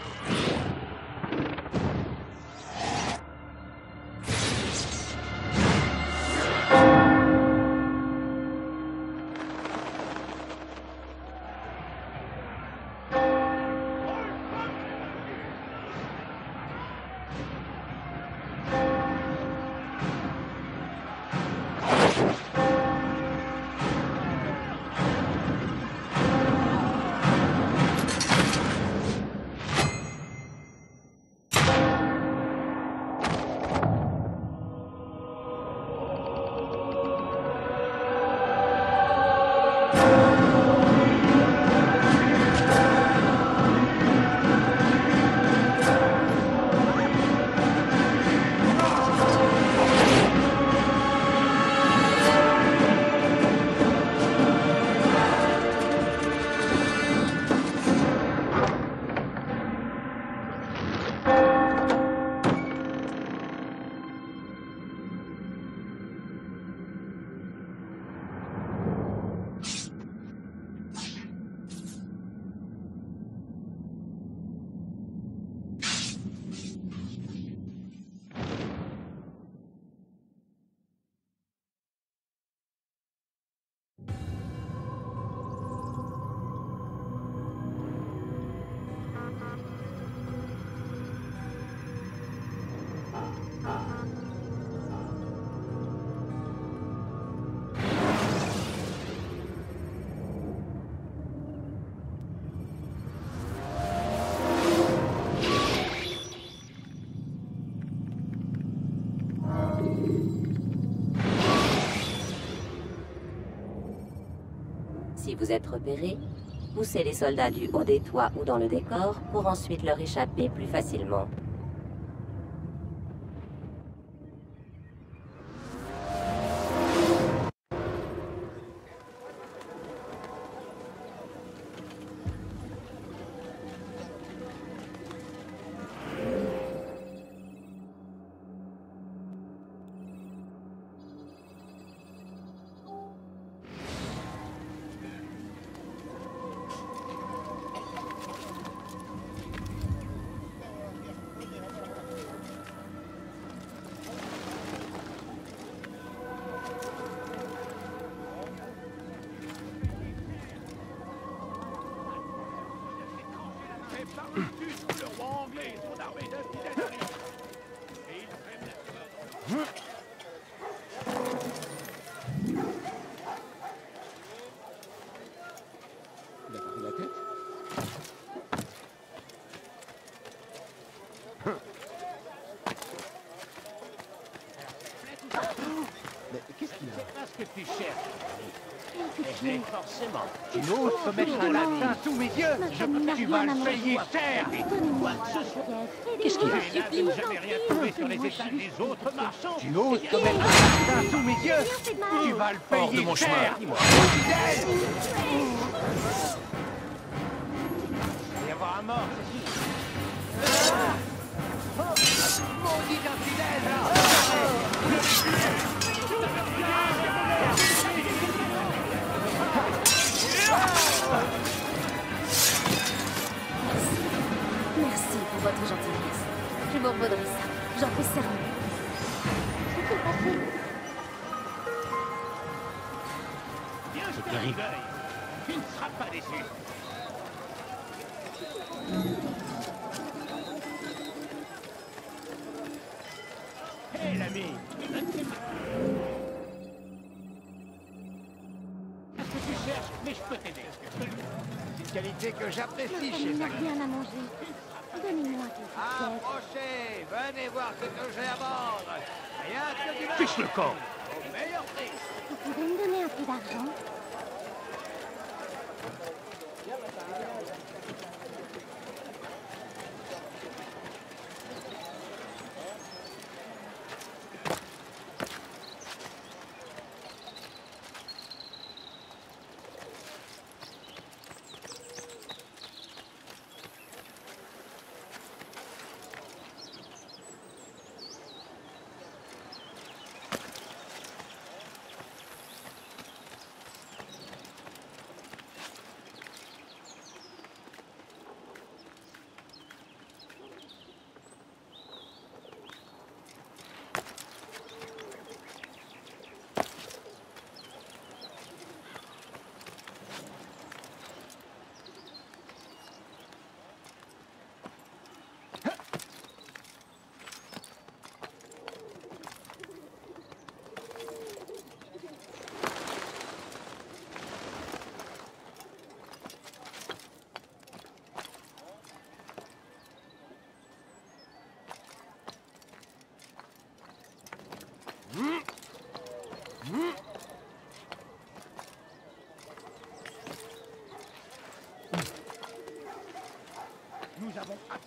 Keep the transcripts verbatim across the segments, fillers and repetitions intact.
Si vous êtes repéré, poussez les soldats du haut des toits ou dans le décor pour ensuite leur échapper plus facilement. Mais forcément, tu oses te mettre un latin sous mes yeux, je, tu vas le payer cher. Qu'est-ce qu'il y a? Je n'ai jamais rien trouvé sur les étals des autres marchands. Tu oses te mettre un latin sous mes yeux, tu vas le payer cher. Il va y avoir un mort, c'est sûr. Maudit infidèle, là. Merci pour votre gentillesse. Je vous redonnerai ça. J'en fais serment. C'est terrible. Tu ne seras pas déçu. Hé, hey, l'ami. Qu'est-ce que tu cherches? Mais je peux t'aider. C'est une qualité que j'apprécie chez Il n'a toi. rien à manger. Donnez-moi quelque chose. Approchez, venez voir ce que j'ai à vendre. Rien que du vin. Fiche le corps. Au meilleur prix. Vous pouvez me donner un peu d'argent?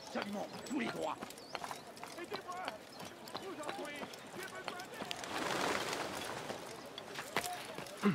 absolument tous les droits. Aidez-moi! Vous en prie, j'ai besoin d'aide.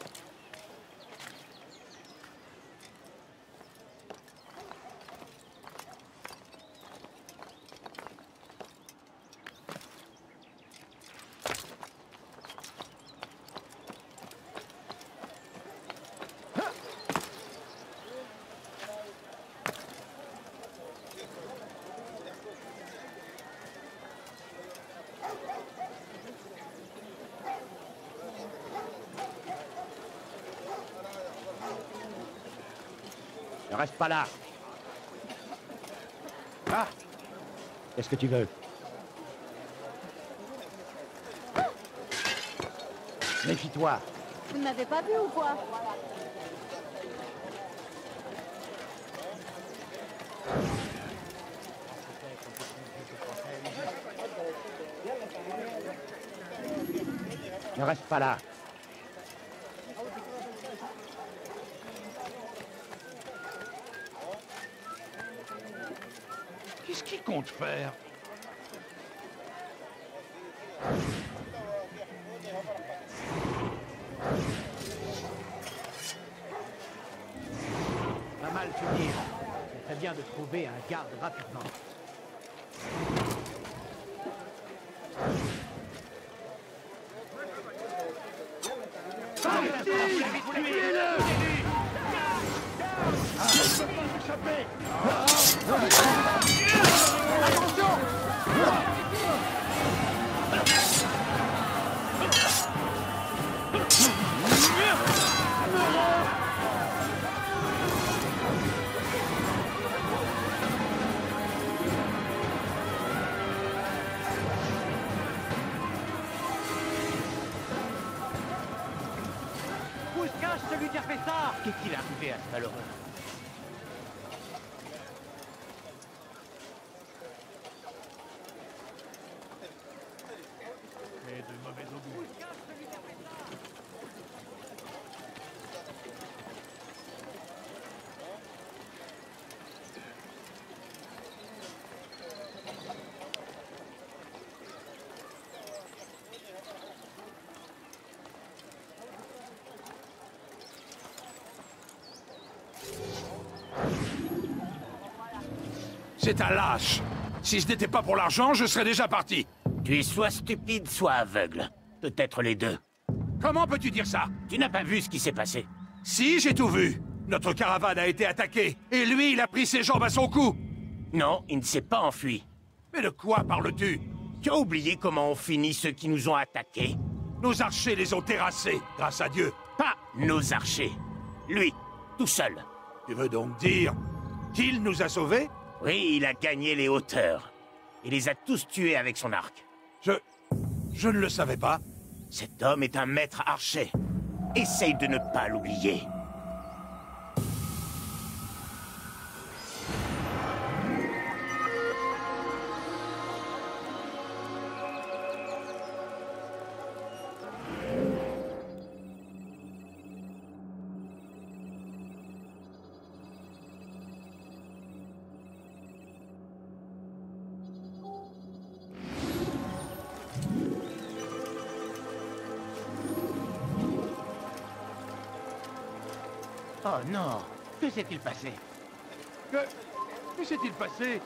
Ne reste pas là. Ah! Qu'est-ce que tu veux? Méfie-toi. Vous ne m'avez pas vu ou quoi? Ne reste pas là. Qu'est-ce qu'il compte faire? Pas mal finir. C'est très bien de trouver un garde rapidement. Où se cache celui qui a fait ça? Qu'est-ce qu'il est arrivé à ce malheureux? Et de mauvais augure. C'est un lâche. Si ce n'était pas pour l'argent, je serais déjà parti. Tu es soit stupide, soit aveugle. Peut-être les deux. Comment peux-tu dire ça? Tu n'as pas vu ce qui s'est passé? Si, j'ai tout vu. Notre caravane a été attaquée, et lui, il a pris ses jambes à son cou. Non, il ne s'est pas enfui. Mais de quoi parles-tu? Tu as oublié comment ont fini ceux qui nous ont attaqués? Nos archers les ont terrassés, grâce à Dieu. Pas nos archers. Lui, tout seul. Tu veux donc dire qu'il nous a sauvés? Oui, il a gagné les hauteurs. Il les a tous tués avec son arc. Je... je ne le savais pas. Cet homme est un maître archer. Essaye de ne pas l'oublier. Oh non! Que s'est-il passé? Que... que s'est-il passé?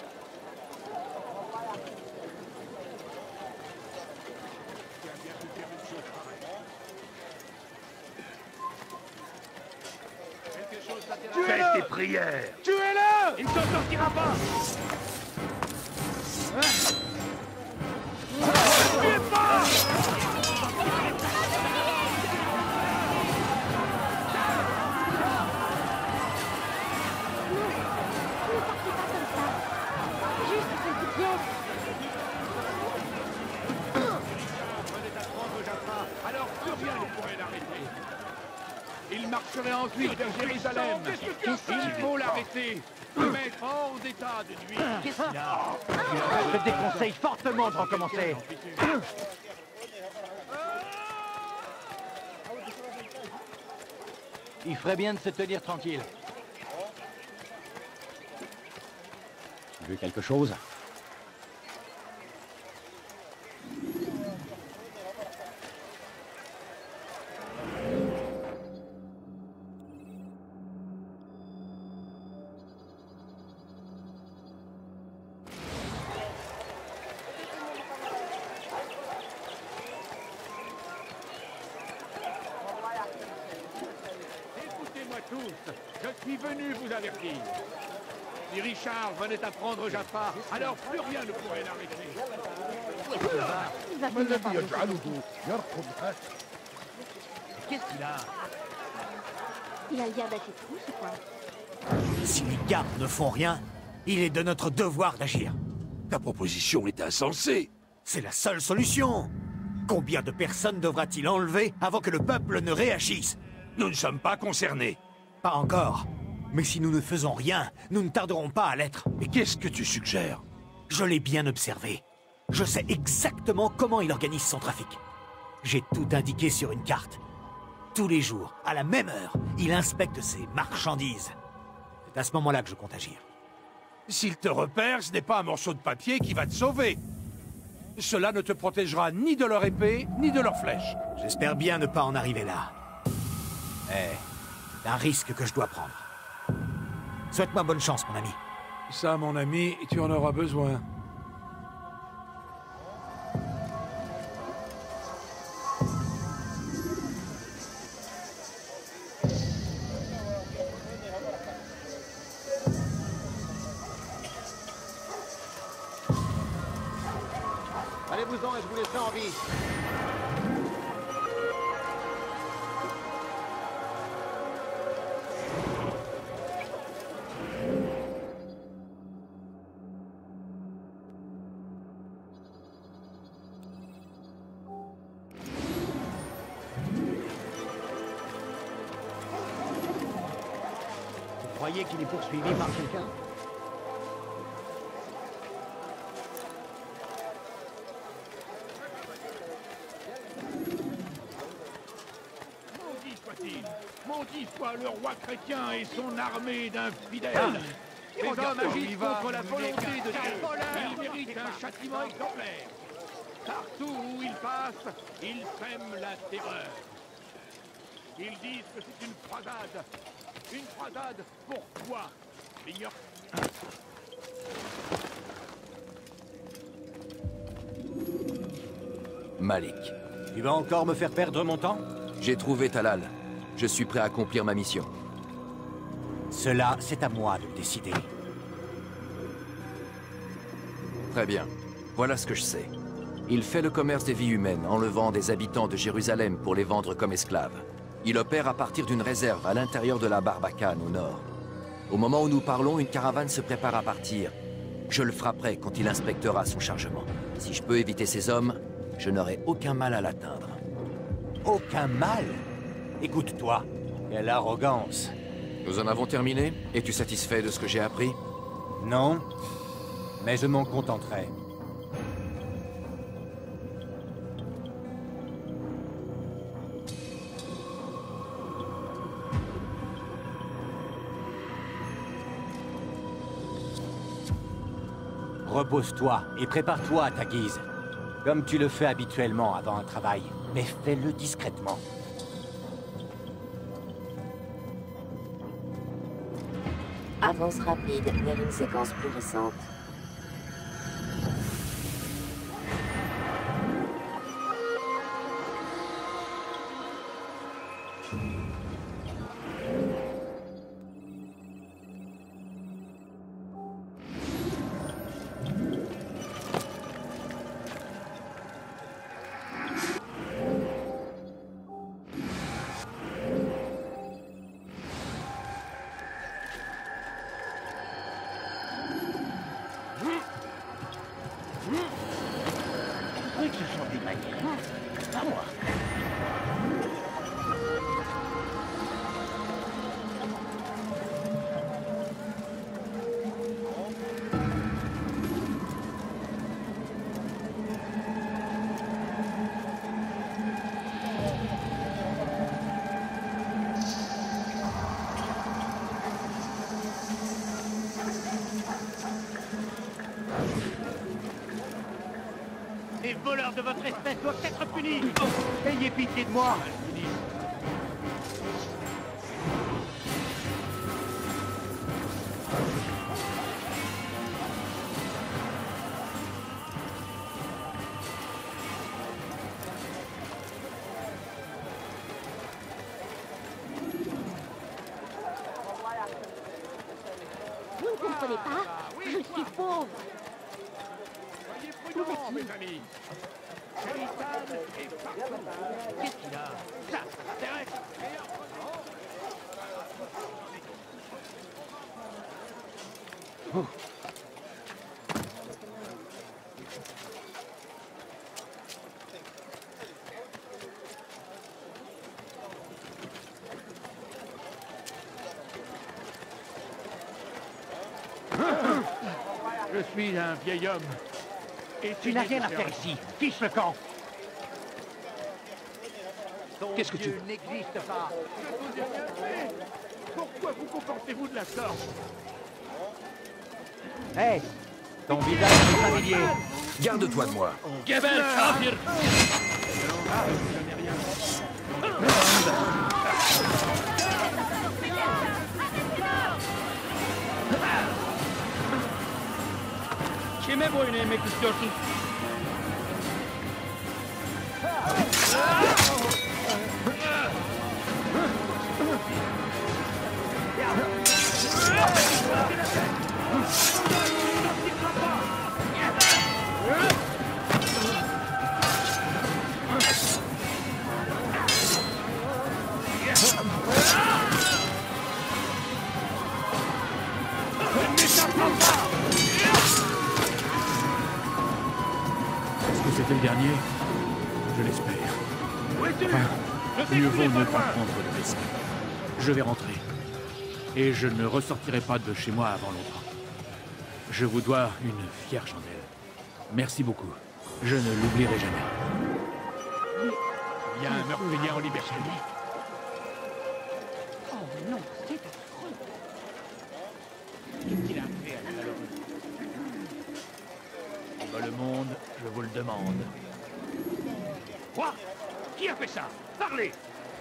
Fais tes prières! Tuez-le! Il ne s'en sortira pas! Tuez pas! Alors plus rien ne pourrait l'arrêter. Il marcherait ensuite vers Jérusalem. Il faut l'arrêter. Le mettre hors d'état de nuit. Qu'est-ce qu'il a? Je te déconseille fortement de recommencer. Il ferait bien de se tenir tranquille. Vu quelque chose? Écoutez-moi tous, je suis venu vous avertir. Si Richard venait à prendre Jaffa, alors plus rien ne pourrait l'arrêter. Il va finir par le Qu'est-ce qu'il a? Il a l'air d'acheter tout, c'est quoi? Si les gardes ne font rien, il est de notre devoir d'agir. Ta proposition est insensée. C'est la seule solution. Combien de personnes devra-t-il enlever avant que le peuple ne réagisse? Nous ne sommes pas concernés. Pas encore. Mais si nous ne faisons rien, nous ne tarderons pas à l'être. Mais qu'est-ce que tu suggères? Je l'ai bien observé. Je sais exactement comment il organise son trafic. J'ai tout indiqué sur une carte. Tous les jours, à la même heure, il inspecte ses marchandises. C'est à ce moment-là que je compte agir. S'il te repère, ce n'est pas un morceau de papier qui va te sauver. Cela ne te protégera ni de leur épée, ni de leurs flèches. J'espère bien ne pas en arriver là. Mais c'est un risque que je dois prendre. Souhaite-moi bonne chance, mon ami. Ça, mon ami, tu en auras besoin. Allez-vous-en et je vous laisserai en vie. Vous croyez qu'il est poursuivi par quelqu'un? Maudit soit-il! Maudit soit le roi chrétien et son armée d'infidèles! Ah, Ces regarde hommes comme il agissent va. contre la volonté de Dieu. Ils méritent un châtiment exemplaire. Partout où ils passent, ils sèment la terreur. Ils disent que c'est une croisade. Une croisade pour quoi? L'ignore. Malik, Tu vas encore me faire perdre mon temps? j'ai trouvé Talal. Je suis prêt à accomplir ma mission. Cela, c'est à moi de le décider. Très bien. Voilà ce que je sais. Il fait le commerce des vies humaines, enlevant des habitants de Jérusalem pour les vendre comme esclaves. Il opère à partir d'une réserve à l'intérieur de la Barbacane, au nord. Au moment où nous parlons, une caravane se prépare à partir. Je le frapperai quand il inspectera son chargement. Si je peux éviter ces hommes, je n'aurai aucun mal à l'atteindre. Aucun mal? Écoute-toi. Quelle arrogance. Nous en avons terminé? Es-tu satisfait de ce que j'ai appris? Non, mais je m'en contenterai. Repose-toi et prépare-toi à ta guise. Comme tu le fais habituellement avant un travail, mais fais-le discrètement. Avance rapide vers une séquence plus récente. voleurs de votre espèce doivent être punis. Ayez pitié de moi. Vous ne comprenez pas? Je suis pauvre. Soyez prudents, mes amis. Shaitan est partout. Qu'est-ce qu'il a? Ça, ça m'intéresse. Oh. Je suis un vieil homme. Et tu n'as rien à faire ici. Fiche le camp. Qu'est-ce que tu veux? N'existe pas. Je vous ai bien fait. Pourquoi vous comportez-vous de la sorte? Hé hey, ton visage est familier. Garde-toi de moi. Gebel Kafir. Kime boyun eğmek istiyorsun? Est-ce que c'était le dernier? Je l'espère. Enfin, mieux vaut ne pas prendre de risque. Je vais rentrer. Et je ne ressortirai pas de chez moi avant longtemps. Je vous dois une fière chandelle. Merci beaucoup. Je ne l'oublierai jamais. Il y a un meurtrier en liberté. Oh non, c'est affreux. Qu'est-ce qu'il a fait à la malheureuse? Bah, le monde, je vous le demande. Quoi? Qui a fait ça? Parlez!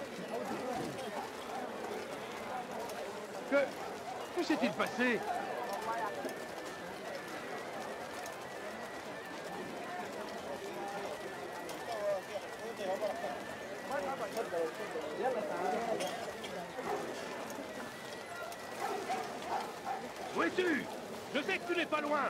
Que... Que s'est-il passé? Où es-tu? Je sais que tu n'es pas loin.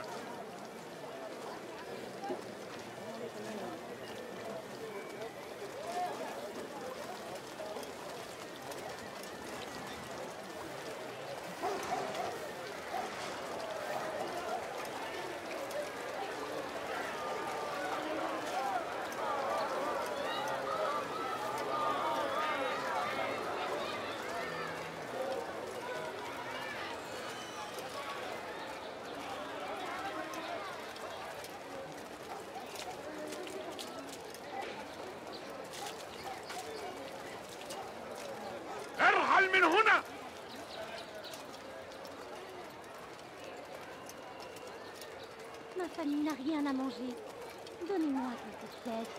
Ma famille n'a rien à manger. Donnez-moi quelques pièces.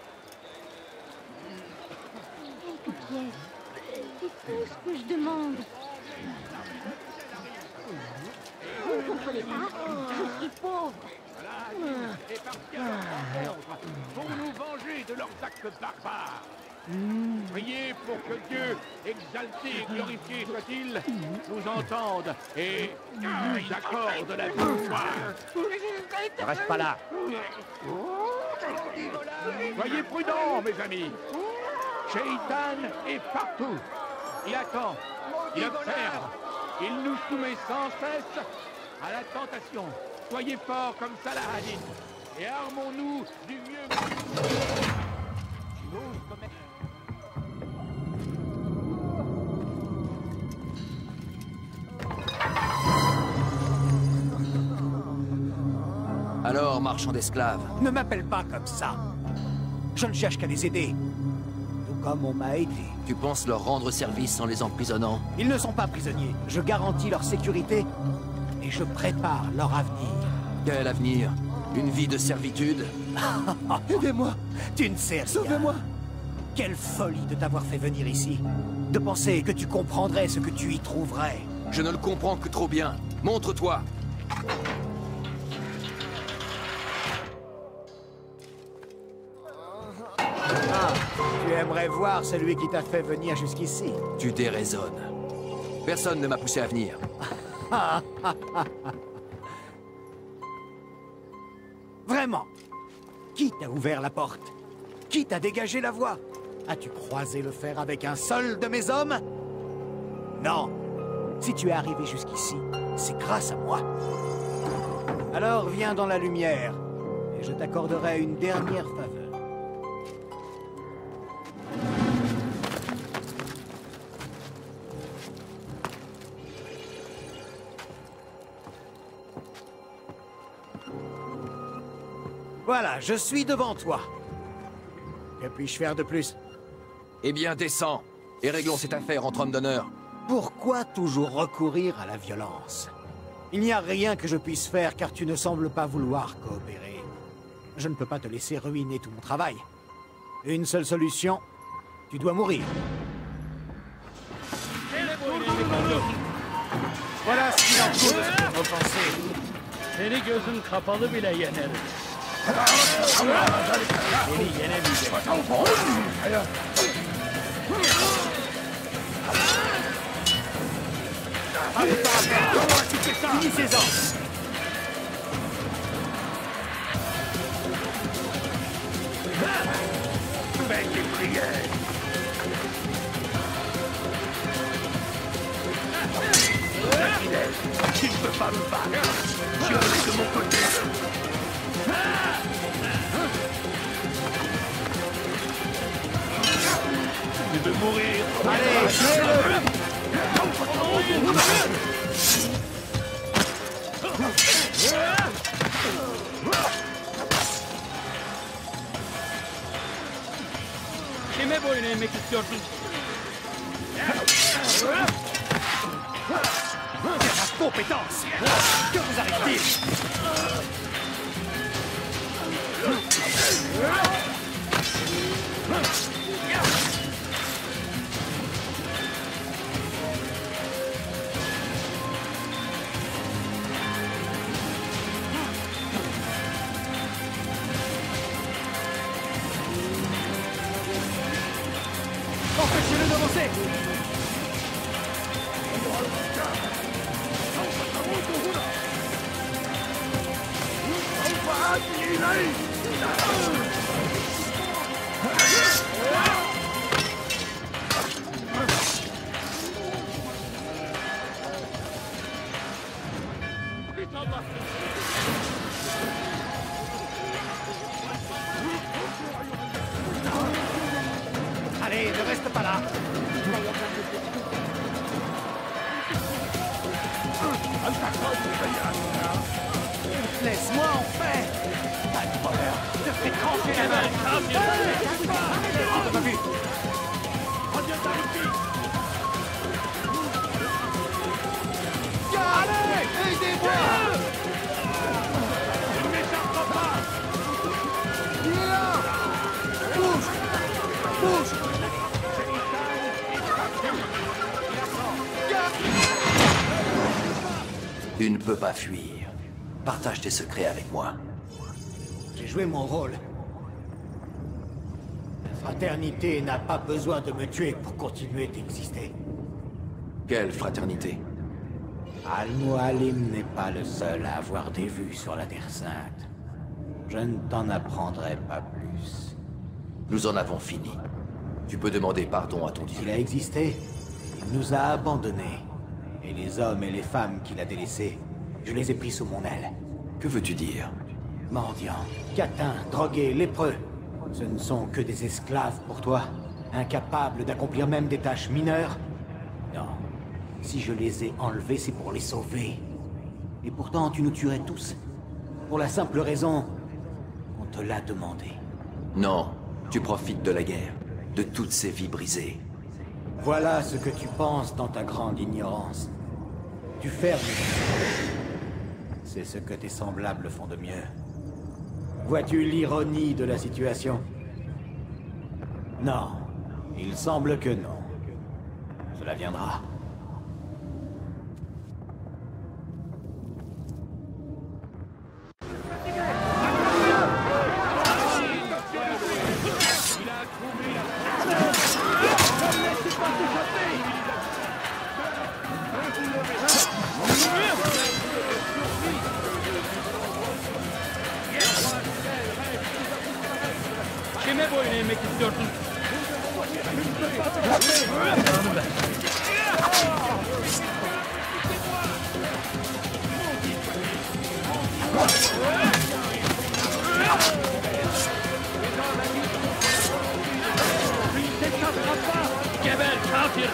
Quelques pièces. C'est tout ce que je demande. Vous ne comprenez pas? Je suis pauvre. Et partis à leur rencontre pour nous venger de leurs actes barbares. Priez pour que Dieu, exalté et glorifié soit-il, nous entende et nous accorde la victoire. Ne reste pas là. Soyez prudents, mes amis. Shaitan est partout. Il attend, il observe, il nous soumet sans cesse à la tentation. Soyez forts comme Saladin et armons-nous du mieux. Alors, marchand d'esclaves, Ne m'appelle pas comme ça. Je ne cherche qu'à les aider. Tout comme on m'a aidé. tu penses leur rendre service en les emprisonnant? Ils ne sont pas prisonniers. Je garantis leur sécurité et je prépare leur avenir. Quel avenir? Une vie de servitude? Aidez-moi! Tu ne sais rien. Sauvez-moi! Quelle folie de t'avoir fait venir ici. De penser que tu comprendrais ce que tu y trouverais. Je ne le comprends que trop bien. Montre-toi! Ah, tu aimerais voir celui qui t'a fait venir jusqu'ici. Tu déraisonnes. Personne ne m'a poussé à venir. Vraiment? Qui t'a ouvert la porte? Qui t'a dégagé la voie? As-tu croisé le fer avec un seul de mes hommes? Non. Si tu es arrivé jusqu'ici, c'est grâce à moi. Alors viens dans la lumière, et je t'accorderai une dernière faveur. Voilà, je suis devant toi. Que puis-je faire de plus? Eh bien, descends, et réglons cette affaire entre hommes d'honneur. Pourquoi toujours recourir à la violence? Il n'y a rien que je puisse faire car tu ne sembles pas vouloir coopérer. Je ne peux pas te laisser ruiner tout mon travail. Une seule solution, tu dois mourir. Voilà ce qu'il en coûte, offensé. Seni gözün kapalı bile yenerim. Seni yenemeyeceğim. Finissez-en! Fais tes prières. Tu ne peux pas me battre. Je vais de mon côté. Tu veux mourir? Allez, tuez-le! Kime boyun eğmek istiyorsun? Compétence! Que vous arrive-t-il? Empêchez-le d'avancer! Allez, ne reste pas là. Laisse-moi en paix. Pas de peur. Je te fais trancher la main. T'as vu? Allez, aidez-moi. Je ne m'écharpe pas. Il est là. Bouge. Bouge. Tu ne peux pas fuir. Partage tes secrets avec moi. J'ai joué mon rôle. La fraternité n'a pas besoin de me tuer pour continuer d'exister. Quelle fraternité? Al-Mualim n'est pas le seul à avoir des vues sur la Terre Sainte. Je ne t'en apprendrai pas plus. Nous en avons fini. Tu peux demander pardon à ton Dieu. Il a existé, il nous a abandonnés. Et les hommes et les femmes qu'il a délaissés, je les ai pris sous mon aile. Que veux-tu dire? Mendiants, catins, drogués, lépreux. Ce ne sont que des esclaves pour toi, incapables d'accomplir même des tâches mineures. Non, si je les ai enlevés, c'est pour les sauver. Et pourtant, tu nous tuerais tous. Pour la simple raison qu'on te l'a demandé. Non, tu profites de la guerre, de toutes ces vies brisées. Voilà ce que tu penses dans ta grande ignorance. Tu fermes. C'est ce que tes semblables font de mieux. Vois-tu l'ironie de la situation? Non, il semble que non. Cela viendra. Kime boyun eğmek istiyorsun? Geber kafir!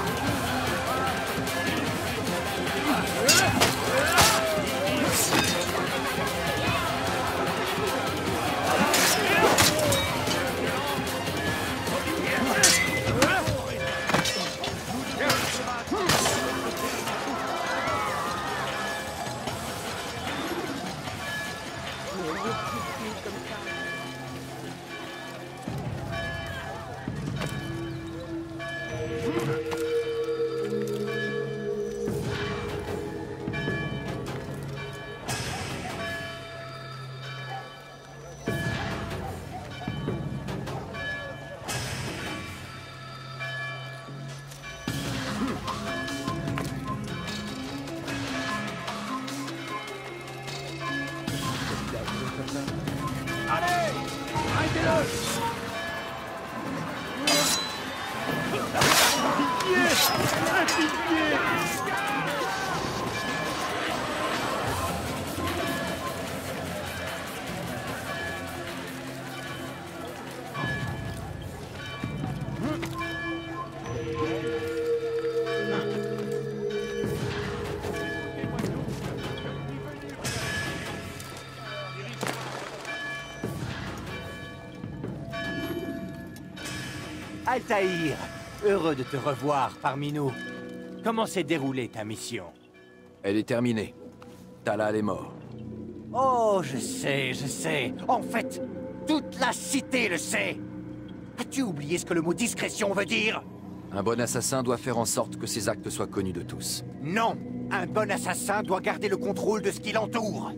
Altaïr, heureux de te revoir parmi nous. Comment s'est déroulée ta mission? Elle est terminée. Talal est mort. Oh, je sais, je sais. En fait, toute la cité le sait. As-tu oublié ce que le mot discrétion veut dire? Un bon assassin doit faire en sorte que ses actes soient connus de tous. Non, un bon assassin doit garder le contrôle de ce qui l'entoure.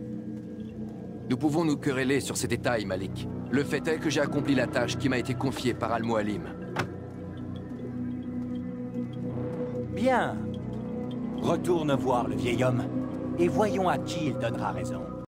Nous pouvons nous quereller sur ces détails, Malik. Le fait est que j'ai accompli la tâche qui m'a été confiée par Al-Mualim. Bien. Retourne voir le vieil homme, et voyons à qui il donnera raison.